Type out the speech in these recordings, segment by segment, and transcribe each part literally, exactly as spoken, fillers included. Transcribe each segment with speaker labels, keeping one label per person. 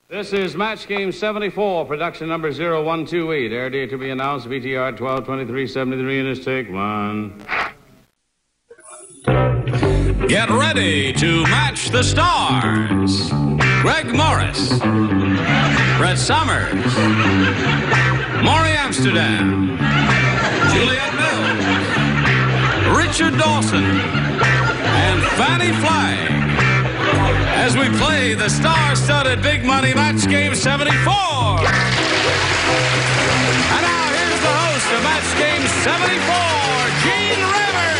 Speaker 1: This is Match Game seventy-four, production number zero one two eight. Air date to be announced, V T R twelve twenty-three seventy-three, and it's take one.
Speaker 2: Get ready to match the stars. Greg Morris, Brett Summers, Maury Amsterdam, Juliet Mills, Richard Dawson, and Fannie Flagg as we play the star-studded Big Money Match Game seventy-four. And now here's the host of Match Game seventy-four, Gene Rivers.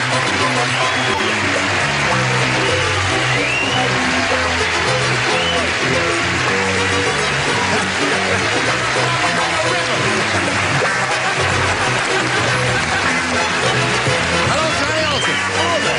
Speaker 3: Hello, Johnny Olsen. Hello there.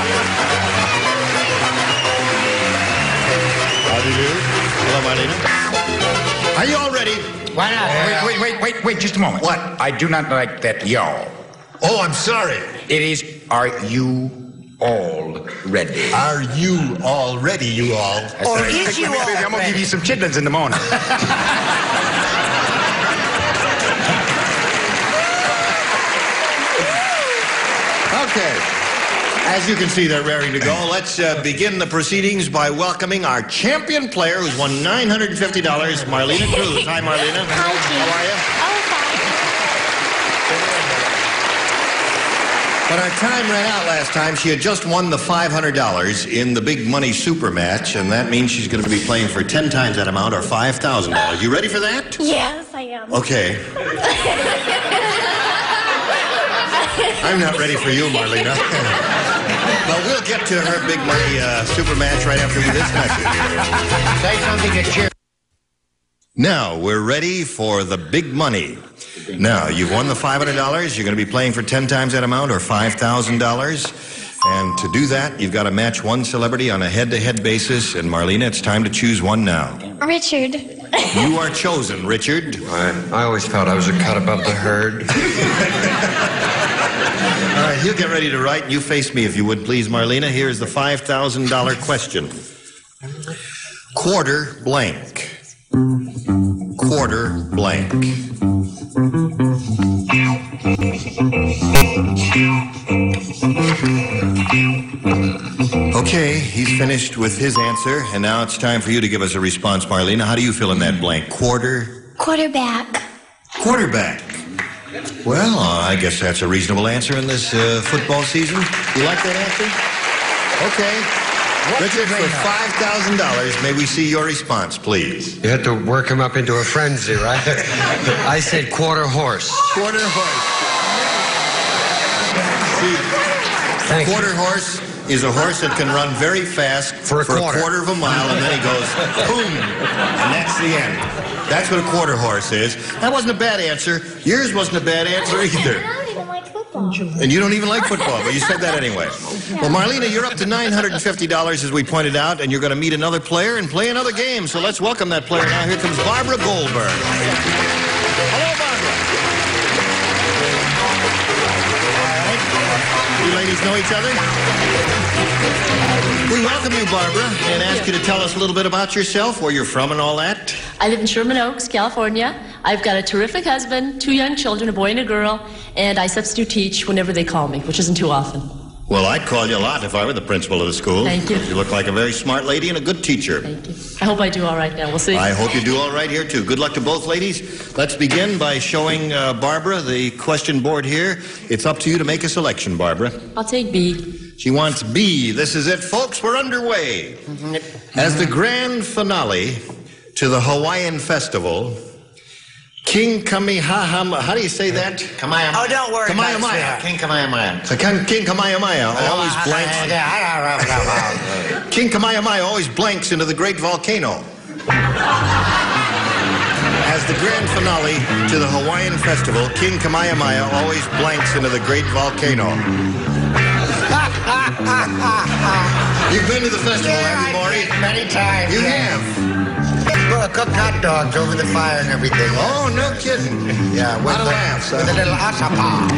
Speaker 3: How do you do? Hello, Marlena. Are you all ready?
Speaker 4: Why not?
Speaker 3: Yeah.
Speaker 4: Wait, wait, wait, wait, wait, just a moment.
Speaker 3: What?
Speaker 4: I do not like that y'all.
Speaker 3: Oh, I'm sorry.
Speaker 4: It is, are you all ready?
Speaker 3: Are you all ready, you all?
Speaker 4: That's
Speaker 5: Or
Speaker 4: right.
Speaker 5: is you
Speaker 4: Baby,
Speaker 5: all
Speaker 4: baby, I'm gonna
Speaker 5: ready?
Speaker 4: give you some chitlins in the morning.
Speaker 3: Okay. As you can see, they're raring to go. Let's uh, begin the proceedings by welcoming our champion player who's won nine hundred fifty dollars, Marlena Cruz. Hi, Marlena.
Speaker 5: Hi, Gene.
Speaker 3: How are you?
Speaker 5: Oh, fine.
Speaker 3: When our time ran out last time, she had just won the five hundred dollars in the Big Money Super Match, and that means she's going to be playing for ten times that amount, or five thousand dollars. You ready for that?
Speaker 5: Yes, I am.
Speaker 3: Okay. I'm not ready for you, Marlena. Well, we'll get to her Big Money uh, Super Match right after this message.
Speaker 4: Say something to cheer.
Speaker 3: Now, we're ready for the big money. Now, you've won the five hundred dollars. You're going to be playing for ten times that amount, or five thousand dollars. And to do that, you've got to match one celebrity on a head-to-head basis. And Marlena, it's time to choose one now.
Speaker 5: Richard.
Speaker 3: You are chosen, Richard.
Speaker 6: I, I always felt I was a cut above the herd.
Speaker 3: All right, you get ready to write, and you face me, if you would, please, Marlena. Here's the five thousand dollars question. Quarter blank. Quarter blank. Okay, he's finished with his answer, and now it's time for you to give us a response, Marlena. How do you fill in that blank? Quarter?
Speaker 5: Quarterback.
Speaker 3: Quarterback. Well, uh, I guess that's a reasonable answer in this uh, football season. You like that answer? Okay. Richard, for five thousand dollars, may we see your response, please?
Speaker 6: You had to work him up into a frenzy, right? I said quarter horse.
Speaker 3: Quarter horse. See,
Speaker 6: Thank
Speaker 3: quarter
Speaker 6: you.
Speaker 3: horse is a horse that can run very fast
Speaker 6: For a quarter.
Speaker 3: quarter of a mile, and then he goes, boom, and that's the end. That's what a quarter horse is. That wasn't a bad answer. Yours wasn't a bad answer either.
Speaker 5: I don't even like football.
Speaker 3: And you don't even like football, but you said that anyway. Well, Marlena, you're up to nine hundred fifty dollars, as we pointed out, and you're going to meet another player and play another game. So let's welcome that player now. Here comes Barbara Goldberg. Hello, Barbara. All right. You ladies know each other? We welcome you, Barbara, and ask you to tell us a little bit about yourself, where you're from and all that.
Speaker 7: I live in Sherman Oaks, California. I've got a terrific husband, two young children, a boy and a girl, and I substitute teach whenever they call me, which isn't too often.
Speaker 3: Well, I'd call you a lot if I were the principal of the school.
Speaker 7: Thank you.
Speaker 3: You look like a very smart lady and a good teacher.
Speaker 7: Thank you. I hope I do all right now. We'll see.
Speaker 3: I hope you do all right here, too. Good luck to both ladies. Let's begin by showing uh, Barbara the question board here. It's up to you to make a selection, Barbara.
Speaker 7: I'll take B.
Speaker 3: She wants B. This is it, folks. We're underway. As the grand finale to the Hawaiian Festival, King Kamehameha, how do you say that?
Speaker 4: Kamehameha.
Speaker 5: Oh, don't worry about it,
Speaker 3: Kamehameha.
Speaker 5: sweetheart.
Speaker 4: King Kamehameha.
Speaker 3: So King King Kamehameha always blanks. King Kamehameha always blanks into the great volcano. As the grand finale to the Hawaiian Festival, King Kamehameha always blanks into the great volcano. You've been to the festival, have you, Maury?
Speaker 4: Many times.
Speaker 3: You have.
Speaker 4: Well, cooked hot dogs over the fire and everything.
Speaker 3: Oh, no kidding.
Speaker 4: Yeah, with,
Speaker 3: Lot of
Speaker 4: the,
Speaker 3: laughs, huh?
Speaker 4: with a little asapa.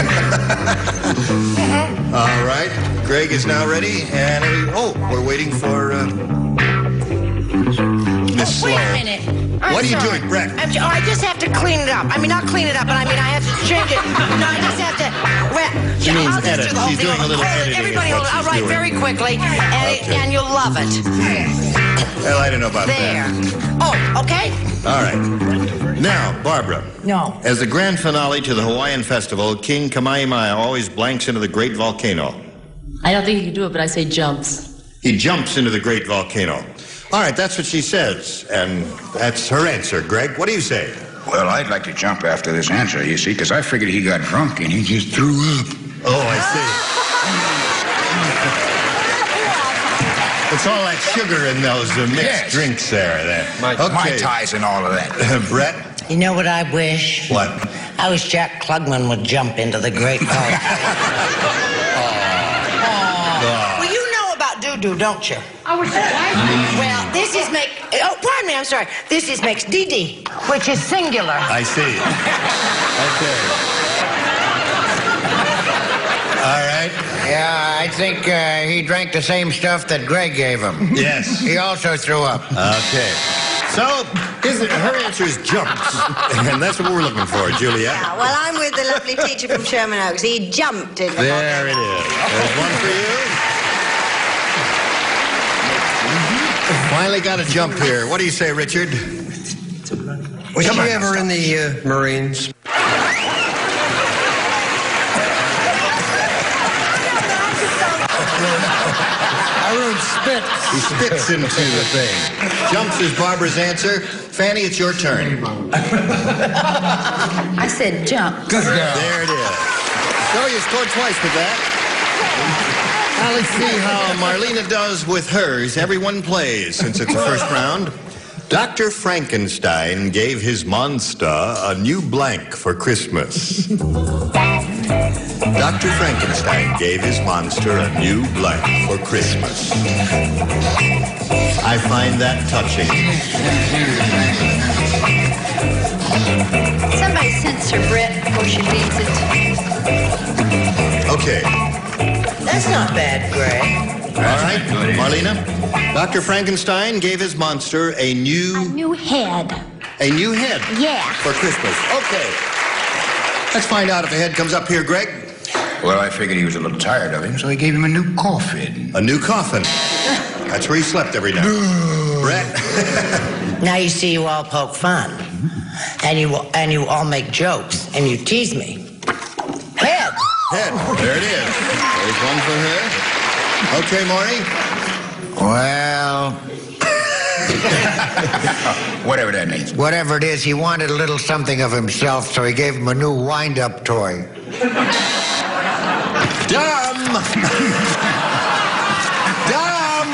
Speaker 3: All right. Greg is now ready, and we, oh, we're waiting for uh, Miss That's
Speaker 8: Wait
Speaker 3: slow.
Speaker 8: a minute. I'm
Speaker 3: What are you
Speaker 8: sorry.
Speaker 3: doing, Brett?
Speaker 8: I'm, oh, I just have to clean it up. I mean, not clean it up, but I mean, I have to change it. No, I just have to. Well,
Speaker 3: She
Speaker 8: yeah,
Speaker 3: means
Speaker 8: I'll just
Speaker 3: edit.
Speaker 8: do the whole
Speaker 3: She's
Speaker 8: thing.
Speaker 3: doing a little
Speaker 8: Hold it.
Speaker 3: editing is
Speaker 8: Everybody,
Speaker 3: what
Speaker 8: hold it. I'll
Speaker 3: she's
Speaker 8: write
Speaker 3: doing.
Speaker 8: very quickly, and,
Speaker 3: Okay.
Speaker 8: and you'll love it.
Speaker 3: Well, I don't know about
Speaker 8: There.
Speaker 3: that.
Speaker 8: Oh, okay.
Speaker 3: All right. Now, Barbara.
Speaker 8: No.
Speaker 3: As the grand finale to the Hawaiian Festival, King Kamehameha always blanks into the great volcano.
Speaker 7: I don't think he can do it, but I say jumps.
Speaker 3: He jumps into the great volcano. All right, that's what she says, and that's her answer. Greg, what do you say?
Speaker 4: Well, I'd like to jump after this answer, you see, because I figured he got drunk and he just threw up.
Speaker 3: Oh, I see. It's all that sugar in those uh, mixed
Speaker 4: Yes.
Speaker 3: drinks there. Then.
Speaker 4: My
Speaker 3: Okay.
Speaker 4: ties and all of that.
Speaker 3: Brett?
Speaker 8: You know what I wish?
Speaker 3: What?
Speaker 8: I wish Jack Klugman would jump into the great volcano. Well, you know about doo-doo, don't you? I wish Well, this is make... Oh, pardon me, I'm sorry. This is makes dee-dee, which is singular.
Speaker 3: I see. Okay. All right.
Speaker 6: Yeah, I think uh, he drank the same stuff that Greg gave him.
Speaker 3: Yes.
Speaker 6: He also threw up.
Speaker 3: Okay. So, his, her answer is jumps. And that's what we're looking for, Juliet.
Speaker 9: Yeah, well, I'm with the lovely teacher from Sherman Oaks. He jumped in the
Speaker 3: There it is. There's one for you. Finally got a jump here. What do you say, Richard?
Speaker 6: Was
Speaker 3: Come
Speaker 6: she
Speaker 3: on.
Speaker 6: ever in the uh, Marines? Arun spits.
Speaker 3: He spits into the thing. Jumps is Barbara's answer. Fanny, it's your turn.
Speaker 10: I said jump.
Speaker 6: Good girl.
Speaker 3: There it is. So you scored twice with that. Now let's see how Marlena does with hers. Everyone plays since it's the first round. Doctor Frankenstein gave his monster a new blank for Christmas. Doctor Frankenstein gave his monster a new blank for Christmas. I find that touching.
Speaker 10: Somebody censor Brett before she reads it.
Speaker 3: Okay.
Speaker 8: That's not bad, Greg.
Speaker 3: All right, Marlena. Doctor Frankenstein gave his monster a new...
Speaker 5: New head.
Speaker 3: A new head.
Speaker 5: Yeah.
Speaker 3: For Christmas. Okay. Let's find out if a head comes up here, Greg.
Speaker 4: Well, I figured he was a little tired of him, so he gave him a new coffin.
Speaker 3: A new coffin. That's where he slept every night. Brett.
Speaker 8: Now you see, you all poke fun, and you and you all make jokes, and you tease me. Head.
Speaker 3: Head. There it is. There's one for her. Okay, Maury.
Speaker 6: Well,
Speaker 4: Whatever that means.
Speaker 6: whatever it is, he wanted a little something of himself, so he gave him a new wind-up toy.
Speaker 3: Dumb. Dumb.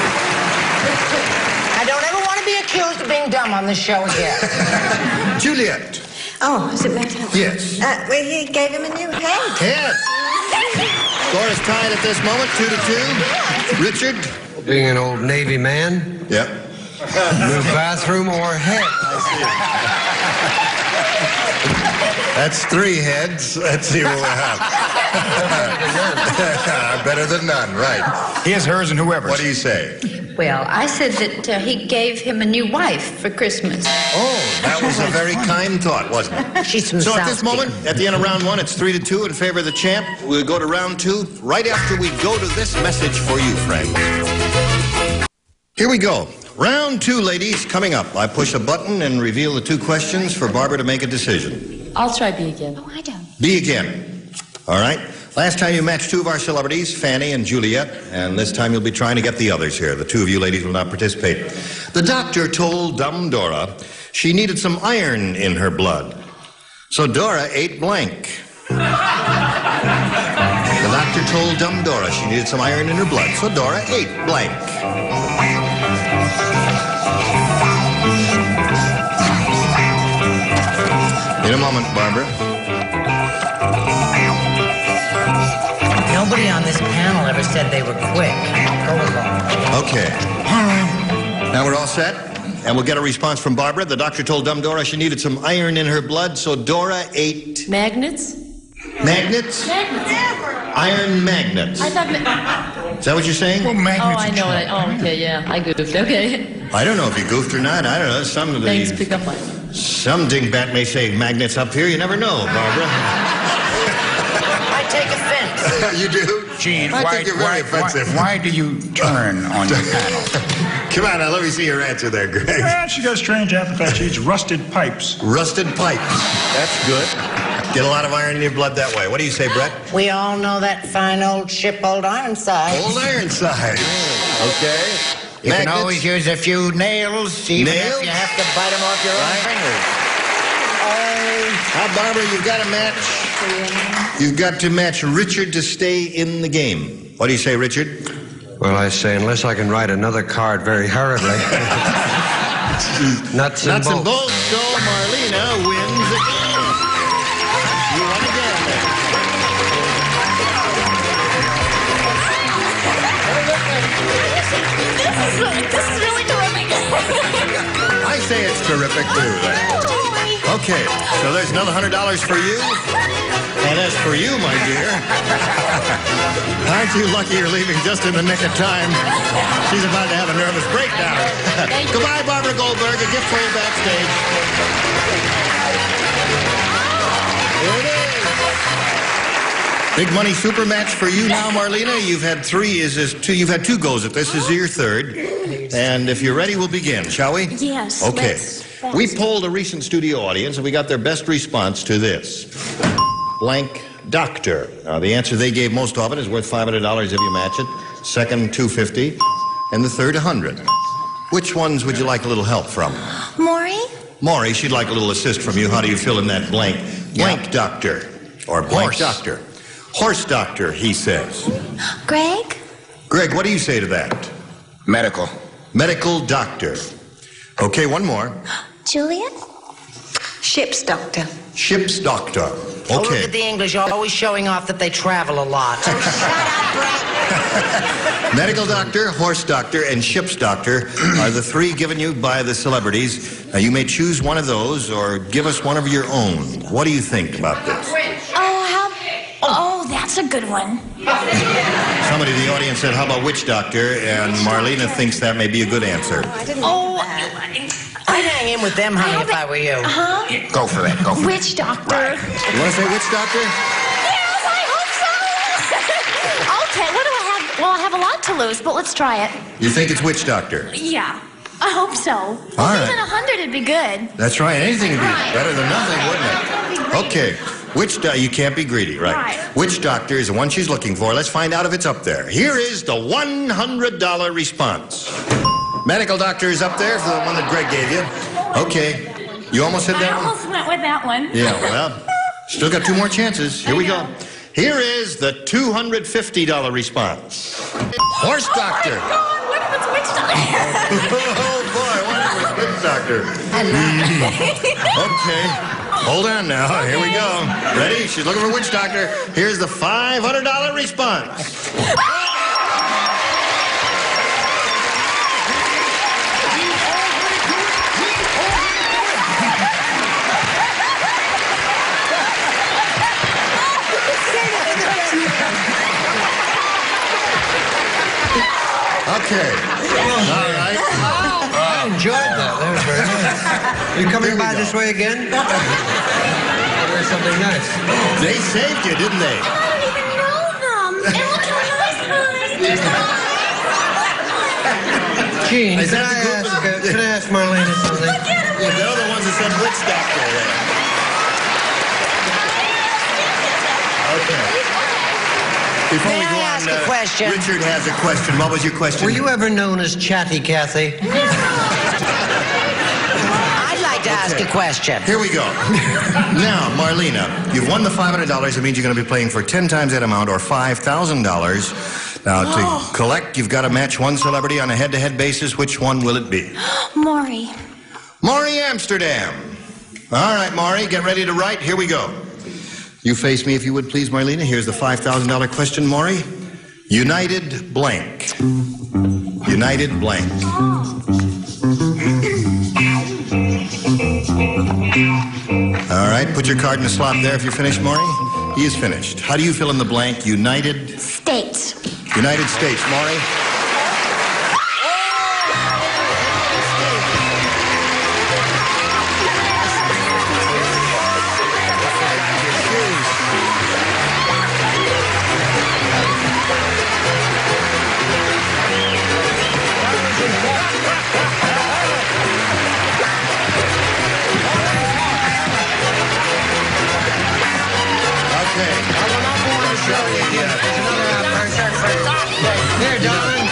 Speaker 8: I don't ever want to be accused of being dumb on this show again.
Speaker 3: Juliet.
Speaker 9: Oh, is it my turn?
Speaker 3: Yes.
Speaker 9: Uh, well, he gave him a new head.
Speaker 3: Head. Score is tied at this moment, two to two. Richard.
Speaker 6: Being an old Navy man,
Speaker 3: Yep.
Speaker 6: new bathroom or head.
Speaker 3: That's three heads. Let's see what we have. Better than none, right.
Speaker 4: His, hers, and whoever's.
Speaker 3: What do you say?
Speaker 10: Well, I said that uh, he gave him a new wife for Christmas.
Speaker 3: Oh, that was a very kind thought, wasn't it?
Speaker 8: She's from
Speaker 3: So at this
Speaker 8: Southgate.
Speaker 3: moment, at the end of round one, it's three to two in favor of the champ. We'll go to round two right after we go to this message for you, friends. Here we go. Round two, ladies, coming up. I push a button and reveal the two questions for Barbara to make a decision.
Speaker 7: I'll try B again.
Speaker 5: Oh, I don't.
Speaker 3: B again. All right. Last time you matched two of our celebrities, Fanny and Juliet, and this time you'll be trying to get the others here. The two of you ladies will not participate. The doctor told dumb Dora she needed some iron in her blood. So Dora ate blank. The doctor told dumb Dora she needed some iron in her blood. So Dora ate blank. In a moment, Barbara.
Speaker 8: Nobody on this panel ever said they were quick. Go along.
Speaker 3: Okay. Now we're all set, and we'll get a response from Barbara. The doctor told dumb Dora she needed some iron in her blood, so Dora ate
Speaker 7: Magnets?
Speaker 3: magnets?
Speaker 7: Magnets.
Speaker 3: Iron magnets.
Speaker 7: I thought. Ma-
Speaker 3: Is that what you're saying?
Speaker 4: Well,
Speaker 7: oh,
Speaker 4: magnets
Speaker 7: I
Speaker 4: and
Speaker 7: know
Speaker 4: shit.
Speaker 7: it. Oh, okay, yeah. I goofed. Okay.
Speaker 3: I don't know if you goofed or not. I don't know. Some of the...
Speaker 7: Thanks, pick up mine.
Speaker 3: Some dingbat may say magnets up here. You never know, Barbara.
Speaker 8: I take offense.
Speaker 3: You do?
Speaker 4: Gene,
Speaker 3: I
Speaker 4: why,
Speaker 3: think you're very
Speaker 4: why,
Speaker 3: offensive.
Speaker 4: Why, why do you turn on your panel?
Speaker 3: Come on, now, let me see your answer there, Greg.
Speaker 11: Well, she got a strange appetite. She eats rusted pipes.
Speaker 3: Rusted pipes. That's good. Get a lot of iron in your blood that way. What do you say, Brett?
Speaker 8: We all know that fine old ship, Old Ironside.
Speaker 3: Old Ironside. Okay.
Speaker 4: You
Speaker 3: Magnets.
Speaker 4: can always use a few nails, even
Speaker 3: Nails?
Speaker 4: if you have to bite them off your own fingers.
Speaker 3: Now, Barbara, you've got to match. You've got to match Richard to stay in the game. What do you say, Richard?
Speaker 6: Well, I say, unless I can write another card very hurriedly. Nuts and
Speaker 3: Nuts and
Speaker 6: bolts.
Speaker 3: bolts. So Marlena wins again. You won again.
Speaker 5: This is, this is really terrific.
Speaker 3: I say it's terrific, too. Then. Okay, so there's another one hundred dollars for you. And as for you, my dear, aren't you lucky you're leaving just in the nick of time? She's about to have a nervous breakdown. Goodbye, Barbara Goldberg. A gift for you backstage. Here it is. Big money super match for you now, Marlena. You've had three. Is this two? You've had two goes at this. This is your third. And if you're ready, we'll begin, shall we?
Speaker 5: Yes.
Speaker 3: Okay.
Speaker 5: Let's,
Speaker 3: We polled a recent studio audience, and we got their best response to this. Blank doctor. Now, the answer they gave most often is worth five hundred dollars if you match it. Second, two hundred fifty dollars. And the third, one hundred dollars. Which ones would you like a little help from?
Speaker 5: Maury?
Speaker 3: Maury, she'd like a little assist from you. How do you fill in that blank? Blank yeah. doctor. Or blank
Speaker 4: Horse.
Speaker 3: doctor. Horse doctor, he says.
Speaker 5: Greg?
Speaker 3: Greg, what do you say to that?
Speaker 4: Medical.
Speaker 3: Medical doctor. Okay, one more.
Speaker 5: Juliet?
Speaker 9: Ship's doctor.
Speaker 3: Ship's doctor.
Speaker 8: Oh, look
Speaker 3: Okay.
Speaker 8: at the English always showing off that they travel a lot.
Speaker 9: Shut up, Brett.
Speaker 3: Medical doctor, horse doctor, and ship's doctor are the three given you by the celebrities. Now, you may choose one of those or give us one of your own. What do you think about this?
Speaker 5: Oh, how... Oh, that's a good one.
Speaker 3: Somebody in the audience said, how about witch doctor? And Marlena thinks that may be a good answer.
Speaker 5: Oh,
Speaker 8: I'd hang in with them, honey, if I were you.
Speaker 5: huh?
Speaker 4: Go for it. Go for it.
Speaker 5: Witch doctor.
Speaker 3: You want to say witch doctor?
Speaker 5: Yes, I hope so. Okay, what do I have? Well, I have a lot to lose, but let's try it.
Speaker 3: You think it's witch doctor?
Speaker 5: Yeah, I hope so.
Speaker 3: All right.
Speaker 5: Even a hundred would be good.
Speaker 3: That's right. Anything would be
Speaker 5: Right.
Speaker 3: better than nothing, wouldn't it? Okay. Which do- you can't be greedy, right?
Speaker 5: Right.
Speaker 3: Which doctor is the one she's looking for? Let's find out if it's up there. Here is the one hundred dollars response. Medical doctor is up there for the one that Greg gave you. Okay. You almost hit that
Speaker 5: I
Speaker 3: one?
Speaker 5: almost went with that one.
Speaker 3: Yeah, well, still got two more chances. Here we go. Here is the two hundred fifty dollars response. Horse doctor.
Speaker 5: Oh, my God, what if it's witch doctor?
Speaker 3: Oh, boy, what if it's witch doctor? Okay. Hold on now. Here we go. Ready? She's looking for witch doctor. Here's the five hundred dollars response. Okay. All right.
Speaker 6: I enjoyed that. That was very nice. You coming by this way again? There's something nice.
Speaker 3: They saved you, didn't they?
Speaker 5: I don't even know them. And look how nice mine.
Speaker 6: Gene,
Speaker 3: Is
Speaker 6: can
Speaker 3: that
Speaker 6: I,
Speaker 3: the group
Speaker 6: ask,
Speaker 3: of-
Speaker 6: uh, can I ask Marlena something?
Speaker 3: Yeah, they're the ones that said witch doctor there. Okay. Before
Speaker 8: May
Speaker 3: we go
Speaker 8: I
Speaker 3: on,
Speaker 8: ask a
Speaker 3: uh,
Speaker 8: question?
Speaker 3: Richard has a question. What was your question?
Speaker 6: Were you ever known as Chatty Cathy?
Speaker 8: I'd like to ask
Speaker 3: Okay.
Speaker 8: a question.
Speaker 3: Here we go. Now, Marlena, you've won the five hundred dollars. It means you're going to be playing for ten times that amount, or five thousand dollars. Now, to
Speaker 5: Oh.
Speaker 3: collect, you've got to match one celebrity on a head-to-head basis. Which one will it be?
Speaker 5: Maury.
Speaker 3: Maury Amsterdam. All right, Maury, get ready to write. Here we go. You face me, if you would, please, Marlena. Here's the five thousand dollars question, Maury. United blank. United blank. All right, put your card in the slot there if you're finished, Maury. He is finished. How do you fill in the blank? United
Speaker 5: States.
Speaker 3: United States, Maury.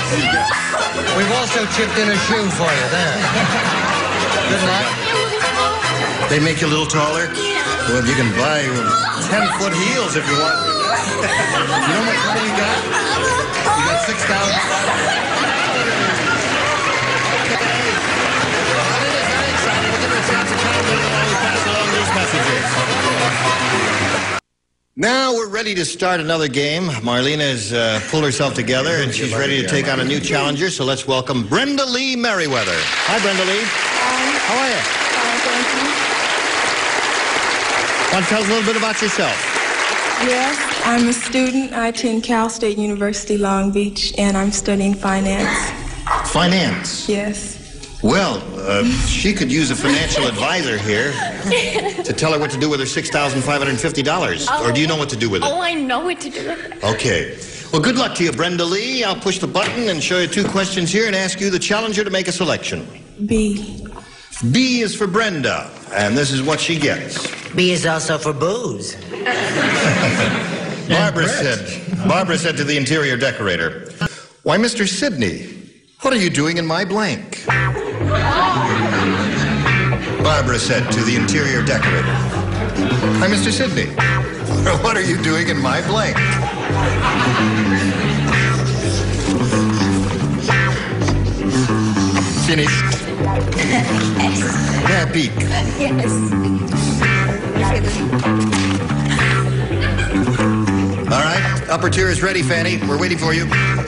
Speaker 6: We've also chipped in a shoe for you. There. Good luck.
Speaker 3: They make you a little taller? Well, you can buy ten-foot heels if you want. You know how much money you got? You got six thousand dollars. Now we're ready to start another game. Marlena has uh, pulled herself together, and she's ready to take on a new challenger. So let's welcome Brenda Lee Merriweather. Hi, Brenda Lee.
Speaker 12: Hi.
Speaker 3: How are you?
Speaker 12: Fine, thank you.
Speaker 3: Want to tell us a little bit about yourself?
Speaker 12: Yes, I'm a student. I attend Cal State University, Long Beach, and I'm studying finance.
Speaker 3: Finance?
Speaker 12: Yes.
Speaker 3: Well, uh, she could use a financial advisor here to tell her what to do with her six thousand five hundred fifty dollars.
Speaker 5: Oh.
Speaker 3: Or do you know what to do with it?
Speaker 5: Oh, I know what to do with it.
Speaker 3: Okay. Well, good luck to you, Brenda Lee. I'll push the button and show you two questions here and ask you, the challenger, to make a selection.
Speaker 12: B.
Speaker 3: B is for Brenda, and this is what she gets.
Speaker 8: B is also for booze.
Speaker 3: Barbara said, Barbara said to the interior decorator, "Why, Mister Sidney, what are you doing in my blank?" Barbara said to the interior decorator, "Hi, Mister Sidney, what are you doing in my blank?" Finished. Yeah, peek.
Speaker 12: Yes.
Speaker 3: All right, upper tier is ready, Fanny. We're waiting for you.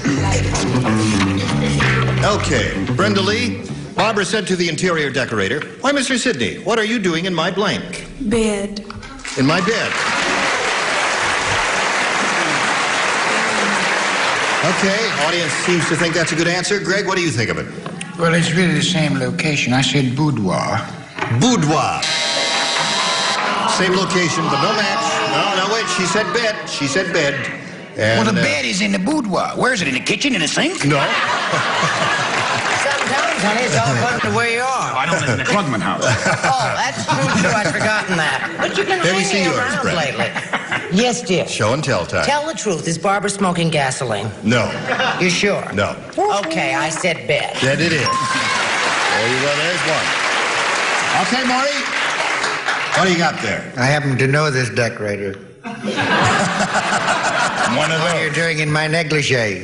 Speaker 3: Okay, Brenda Lee, Barbara said to the interior decorator, "Why, Mister Sidney, what are you doing in my blank?"
Speaker 12: Bed.
Speaker 3: In my bed. Okay, audience seems to think that's a good answer. Greg, what do you think of it?
Speaker 4: Well, it's really the same location. I said boudoir.
Speaker 3: Boudoir. Same location, but no match. No, no, wait, she said bed. She said bed. And,
Speaker 4: well, the
Speaker 3: uh,
Speaker 4: bed is in the boudoir. Where is it? In the kitchen? In the sink?
Speaker 3: No.
Speaker 8: Sometimes, honey, it's all according to where you are.
Speaker 4: I don't live in the Klugman house.
Speaker 8: Oh, that's true, too. I'd forgotten that. But you've been
Speaker 3: Let me see
Speaker 8: hanging
Speaker 3: yours,
Speaker 8: around
Speaker 3: Brett.
Speaker 8: lately. Yes, dear.
Speaker 3: Show and tell time.
Speaker 8: Tell the truth. Is Barbara smoking gasoline?
Speaker 3: No.
Speaker 8: You sure?
Speaker 3: No.
Speaker 8: Okay, I said bed.
Speaker 3: That it is. There you go. There's one. Okay, Maury. What do you got there?
Speaker 6: I happen to know this decorator.
Speaker 3: One of
Speaker 6: What are
Speaker 3: those.
Speaker 6: you doing in my negligee?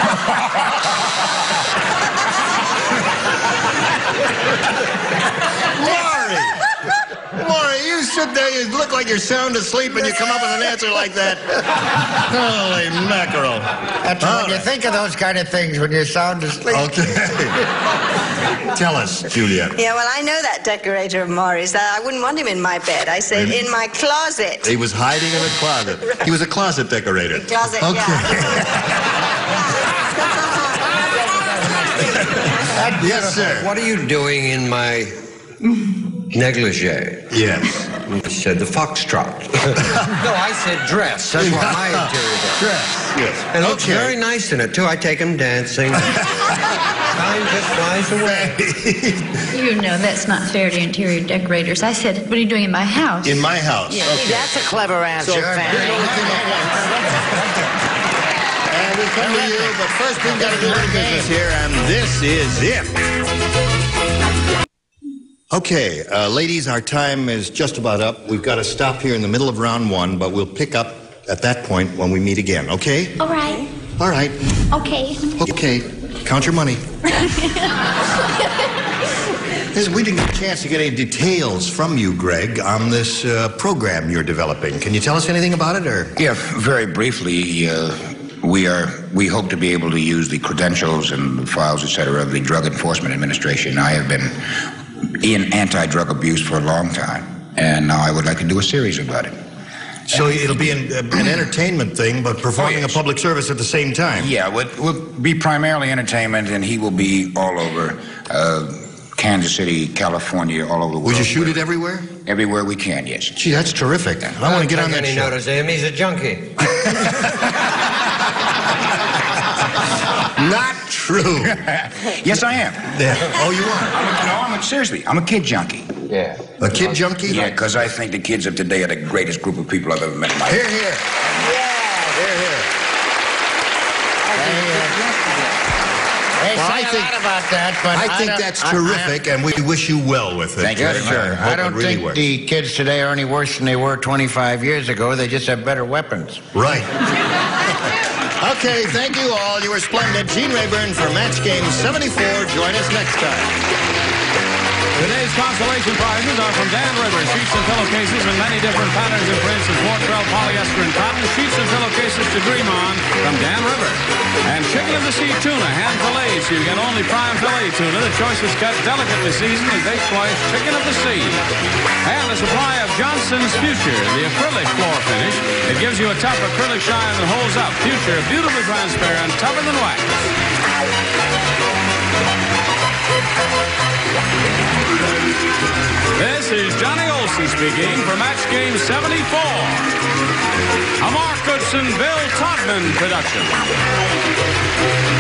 Speaker 3: Maury! Maury, you sit there, you look like you're sound asleep, and you come up with an answer like that. Holy mackerel.
Speaker 6: That's
Speaker 3: All
Speaker 6: when you
Speaker 3: right.
Speaker 6: think of those kind of things when you're sound asleep.
Speaker 3: Okay. Tell us, Julia.
Speaker 9: Yeah, well, I know that decorator of Maury's. I wouldn't want him in my bed. I said in my closet.
Speaker 3: He was hiding in a closet. He was a closet decorator.
Speaker 9: Closet,
Speaker 3: Okay. Yes, sir.
Speaker 6: What are you doing in my negligee?
Speaker 3: Yes.
Speaker 6: He said the foxtrot. No, I said dress. That's what my interior does.
Speaker 3: Dress. Yes.
Speaker 6: And it looks
Speaker 3: Okay.
Speaker 6: very nice in it, too. I take him dancing. Time just flies away.
Speaker 10: You know, that's not fair to interior decorators. I said, what are you doing in my house?
Speaker 3: In my house.
Speaker 8: Yeah,
Speaker 3: Okay.
Speaker 8: that's a clever answer,
Speaker 3: So,
Speaker 8: Fanny.
Speaker 3: and we come to you, but first we've got to do a little business here, and this is it. Okay, uh, ladies, our time is just about up. We've got to stop here in the middle of round one, but we'll pick up at that point when we meet again, okay?
Speaker 5: All right.
Speaker 3: All right.
Speaker 5: Okay.
Speaker 3: Okay. Count your money. Listen, we didn't get a chance to get any details from you, Greg, on this uh, program you're developing. Can you tell us anything about it, or?
Speaker 4: Yeah, very briefly, uh, we are we hope to be able to use the credentials and the files, et cetera, of the Drug Enforcement Administration. I have been in anti-drug abuse for a long time, and now I would like to do a series about it.
Speaker 3: So it'll be an, uh, an entertainment thing, but performing
Speaker 4: Oh, yes.
Speaker 3: a public service at the same time.
Speaker 4: Yeah, it will be primarily entertainment, and he will be all over uh, Kansas City, California, all over the world.
Speaker 3: Would you shoot it everywhere?
Speaker 4: Everywhere we can, yes.
Speaker 3: Gee, that's terrific. I want to get on that
Speaker 6: any
Speaker 3: show.
Speaker 6: notice of him. He's a junkie.
Speaker 3: Not true.
Speaker 4: Yes, I am.
Speaker 3: Yeah. Oh, you are?
Speaker 4: I'm a, no, I'm a, seriously, I'm a kid junkie.
Speaker 6: Yeah.
Speaker 3: A kid junkie?
Speaker 4: Yeah, because I think the kids of today are the greatest group of people I've ever met in my life.
Speaker 3: Here, here.
Speaker 8: Yeah.
Speaker 3: Here, here.
Speaker 13: They
Speaker 3: Well,
Speaker 13: say
Speaker 3: I
Speaker 13: a
Speaker 3: think-
Speaker 13: lot about that, but
Speaker 3: I think
Speaker 13: don't-
Speaker 3: that's
Speaker 13: I- I-
Speaker 3: terrific, and we wish you well with it.
Speaker 4: Thank you.
Speaker 3: Jerry.
Speaker 4: Yes, sir.
Speaker 3: hope
Speaker 13: I don't
Speaker 3: it really
Speaker 13: think
Speaker 3: works.
Speaker 13: the kids today are any worse than they were twenty-five years ago. They just have better weapons.
Speaker 3: Right. Okay, thank you all. You were splendid. Gene Rayburn for Match Game seventy-four. Join us next time.
Speaker 2: Today's consolation prizes are from Dan River. Sheets and pillowcases in many different patterns and prints of Fortrell polyester and cotton. Sheets and pillowcases to dream on from Dan River. And chicken of the sea tuna, hand filleted, so you get only prime fillet tuna. The choicest cut, delicately seasoned and baked twice, chicken of the sea. And a supply of Johnson's Future, the acrylic floor finish. It gives you a tough acrylic shine that holds up. Future, beautifully transparent, tougher than wax. This is Johnny Olson speaking for Match Game seventy-four. A Mark Goodson, Bill Todman production.